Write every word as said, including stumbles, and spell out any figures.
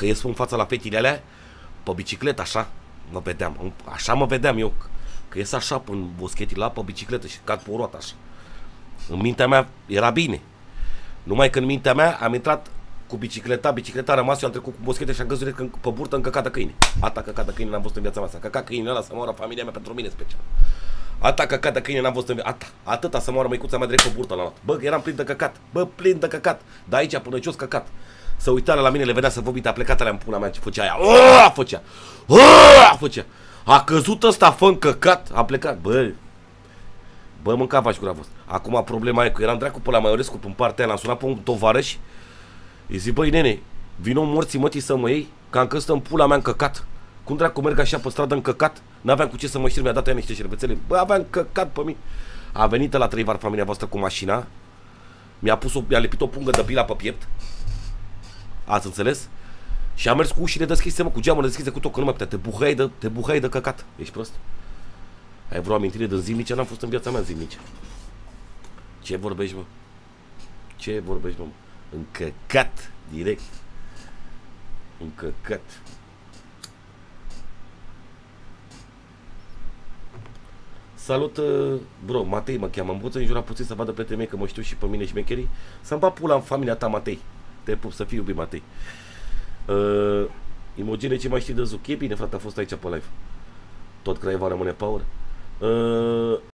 că ies în fața la fetile alea, pe bicicletă, așa, mă vedeam, așa mă vedeam eu, că ies așa în boschetii la pe bicicletă și cad pe o roată, așa. În mintea mea era bine, numai că în mintea mea am intrat cu bicicleta, bicicleta a rămas, eu am trecut cu boschete și am căzut pe burtă încăcată câine. Ata căcată câine n-am văzut în viața mea, s-a căcat câinele ăla să moară familia mea pentru mine special. Ata căcat de câine n-am văzut în viața, ata, atâta să moară măicuța mea direct pe burtă la luat. Bă, eram plin de căcat, bă, plin de căcat, de aici până jos căcat. Să uita la mine, le vedea să vomite, a plecat alea în pula mea ce făcea aia. Aaaa, făcea. Aaaa, făcea. A căzut ăsta fă în căcat, a plecat, bă. Bă, mânca vaci gura voastră. Acum problema e că eram dracu pe la Maiorescu în partea aia, l-am sunat pe un tovarăș. Îi zic, băi, nene, vino morții mătii să mă iei, că am căstă în pula mea în căcat. Cum dracu merg așa pe stradă în căcat? N-aveam cu ce să mă știr, mi-a dat ea niște șervețele. Bă, aveam căcat pe mine. A venit la trei var familia voastră cu mașina. Mi-a pus o, mi-a lipit o pungă de bila pe piept. Ați înțeles? Și am mers cu ușile deschise, mă, cu geamurile deschise, cu tot, că nu mai putea. Te buhai de, te buhai de căcat. Ești prost? Ai vreo amintire de zilnice? N-am fost în viața mea zilnice. Ce vorbești, mă? Ce vorbești, mă? Încăcat, direct. Încăcat. Salut, bro, Matei mă cheamă. Îmi poți înjura puțin să vadă prietenii mei că mă știu și pe mine șmecherii? Să-mi bat pula în familia ta, Matei. Te pup, să fii iubit, Matei. Uh, Imogene, ce mai știi de Zuc? E bine, frate, a fost aici pe live. Tot Craiova rămâne power. Uh,